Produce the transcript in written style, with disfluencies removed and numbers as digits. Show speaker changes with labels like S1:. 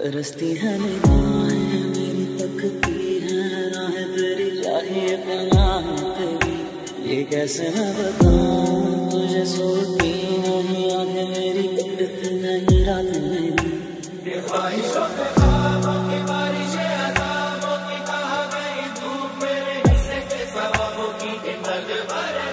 S1: तरसती है निगाहें मेरी, तकती है राहें तेरी, चाहिए पनाह तेरी। ये कैसे मैं बताऊं तुझे, सोती नहीं आंखें मेरी, कटती नहीं रात मेरी। ये ख्वाहिशों पे ख्वाबों की बारिशें, अज़ाबों की कहा गई धूप मेरे हिस्से के सवाबों की, कि मर्द